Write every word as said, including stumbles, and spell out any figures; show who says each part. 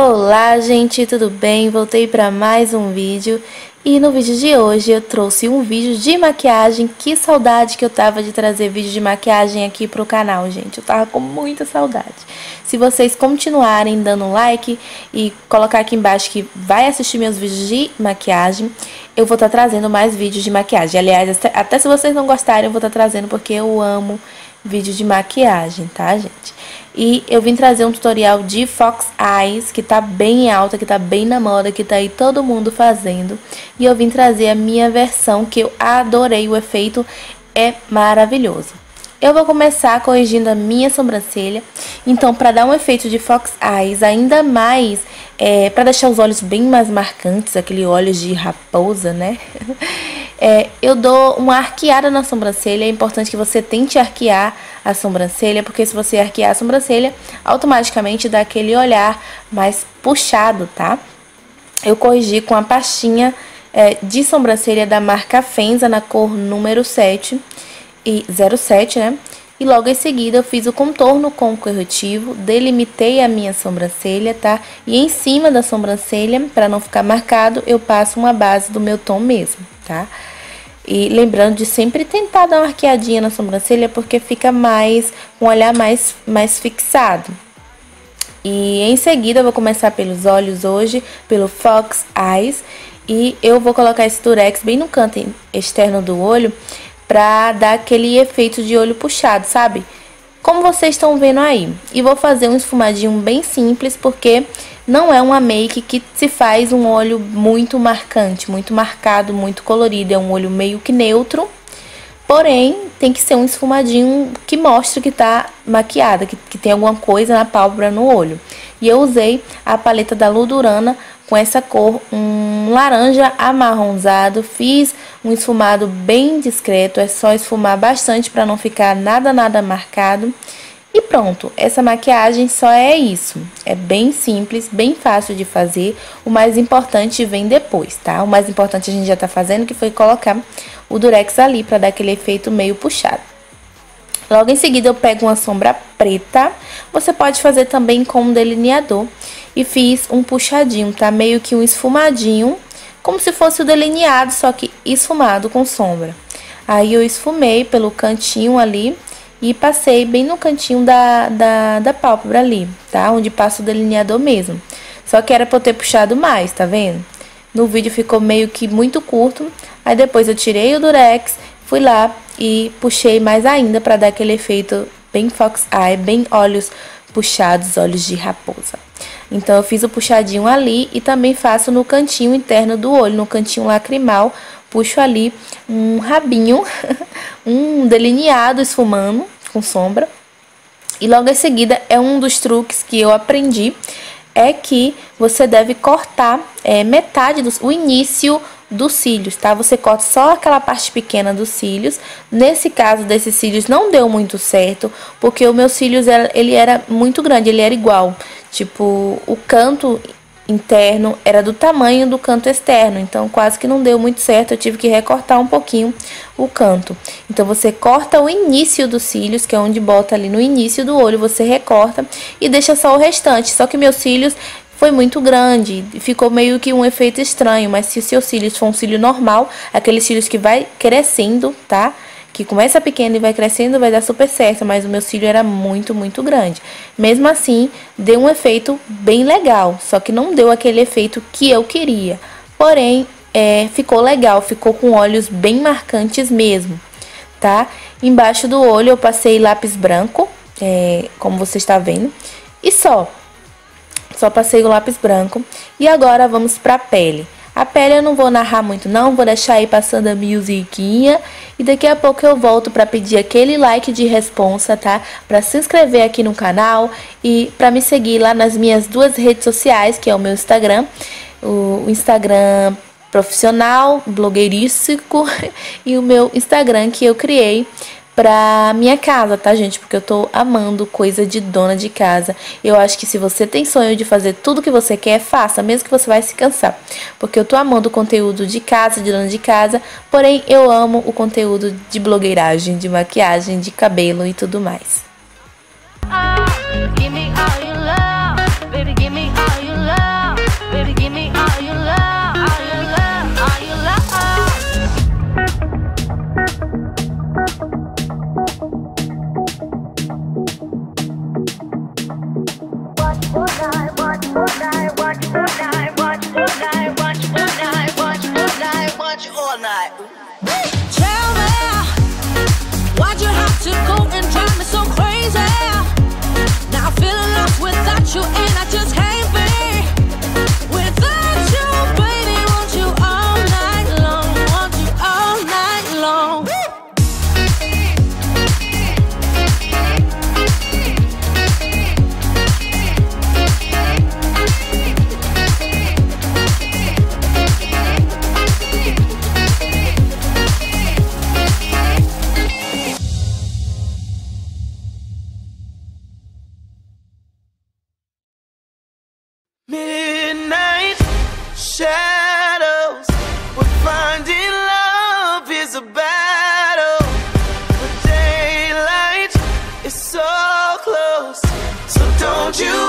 Speaker 1: Olá gente, tudo bem? Voltei para mais um vídeo e no vídeo de hoje eu trouxe um vídeo de maquiagem. Que saudade que eu tava de trazer vídeo de maquiagem aqui pro canal, gente. Eu tava com muita saudade. Se vocês continuarem dando like e colocar aqui embaixo que vai assistir meus vídeos de maquiagem, eu vou estar trazendo mais vídeos de maquiagem. Aliás, até se vocês não gostarem eu vou estar trazendo porque eu amo vídeo de maquiagem, tá, gente? E eu vim trazer um tutorial de Fox Eyes, que tá bem alta, que tá bem na moda, que tá aí todo mundo fazendo. E eu vim trazer a minha versão, que eu adorei, o efeito é maravilhoso. Eu vou começar corrigindo a minha sobrancelha. Então, pra dar um efeito de Fox Eyes ainda mais, é, pra deixar os olhos bem mais marcantes, aquele olhos de raposa, né? É, eu dou uma arqueada na sobrancelha. É importante que você tente arquear a sobrancelha, porque se você arquear a sobrancelha, automaticamente dá aquele olhar mais puxado, tá? Eu corrigi com a pastinha é, de sobrancelha da marca Fenza, na cor número sete, e zero sete, né? E logo em seguida eu fiz o contorno com o corretivo, delimitei a minha sobrancelha, tá? E em cima da sobrancelha, para não ficar marcado, eu passo uma base do meu tom mesmo, tá? E lembrando de sempre tentar dar uma arqueadinha na sobrancelha, porque fica mais, um olhar mais, mais fixado. E em seguida eu vou começar pelos olhos hoje, pelo Fox Eyes. E eu vou colocar esse durex bem no canto externo do olho, pra dar aquele efeito de olho puxado, sabe? Como vocês estão vendo aí. E vou fazer um esfumadinho bem simples, porque não é uma make que se faz um olho muito marcante, muito marcado, muito colorido. É um olho meio que neutro, porém tem que ser um esfumadinho que mostre que tá maquiada, que, que tem alguma coisa na pálpebra, no olho. E eu usei a paleta da Ludurana com essa cor, um laranja amarronzado. Fiz um esfumado bem discreto, é só esfumar bastante para não ficar nada, nada marcado. E pronto, essa maquiagem só é isso. É bem simples, bem fácil de fazer. O mais importante vem depois, tá? O mais importante a gente já tá fazendo, que foi colocar o durex ali para dar aquele efeito meio puxado. Logo em seguida eu pego uma sombra preta. Você pode fazer também com um delineador. E fiz um puxadinho, tá? Meio que um esfumadinho, como se fosse o delineado, só que esfumado com sombra. Aí eu esfumei pelo cantinho ali e passei bem no cantinho da, da, da pálpebra ali, tá? Onde passa o delineador mesmo. Só que era pra eu ter puxado mais, tá vendo? No vídeo ficou meio que muito curto. Aí depois eu tirei o durex, fui lá e puxei mais ainda pra dar aquele efeito bem Fox Eye, bem olhos puxados, olhos de raposa. Então eu fiz o puxadinho ali e também faço no cantinho interno do olho, no cantinho lacrimal. Puxo ali um rabinho, um delineado esfumando com sombra. E logo em seguida é um dos truques que eu aprendi, é que você deve cortar é, metade do o início dos cílios, tá? Você corta só aquela parte pequena dos cílios. Nesse caso desses cílios não deu muito certo, porque o meu cílios era, ele era muito grande, ele era igual. Tipo, o canto interno era do tamanho do canto externo, então quase que não deu muito certo, eu tive que recortar um pouquinho o canto. Então você corta o início dos cílios, que é onde bota ali no início do olho, você recorta e deixa só o restante. Só que meus cílios foi muito grande, ficou meio que um efeito estranho, mas se o seu cílios for um cílio normal, aqueles cílios que vai crescendo, tá? Que começa pequeno e vai crescendo, vai dar super certo, mas o meu cílio era muito, muito grande. Mesmo assim, deu um efeito bem legal, só que não deu aquele efeito que eu queria. Porém, é, ficou legal, ficou com olhos bem marcantes mesmo, tá? Embaixo do olho eu passei lápis branco, é, como você está vendo, e só. Só passei o lápis branco. E agora vamos pra pele. A pele eu não vou narrar muito não, vou deixar aí passando a musiquinha. E daqui a pouco eu volto pra pedir aquele like de responsa, tá? Pra se inscrever aqui no canal e pra me seguir lá nas minhas duas redes sociais, que é o meu Instagram. O Instagram profissional, blogueirístico, e o meu Instagram que eu criei pra minha casa, tá, gente? Porque eu tô amando coisa de dona de casa. Eu acho que se você tem sonho de fazer tudo que você quer, faça, mesmo que você vai se cansar. Porque eu tô amando o conteúdo de casa, de dona de casa, porém eu amo o conteúdo de blogueiragem, de maquiagem, de cabelo e tudo mais. Oh, give me all your love, baby, give me all your love.
Speaker 2: Midnight shadows, but finding love is a battle. But daylight is so close, so don't you